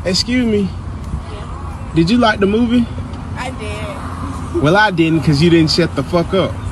Excuse me. Did you like the movie? I did. Well, I didn't, because you didn't shut the fuck up.